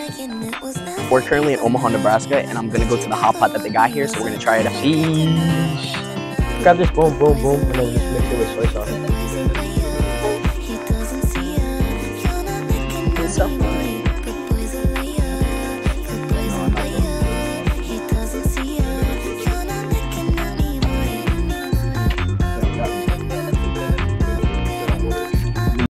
We're currently in Omaha, Nebraska, and I'm gonna go to the hot pot that they got here, so we're gonna try it out. Sheesh. Grab this, boom, boom, boom, and then just mix it with soy sauce.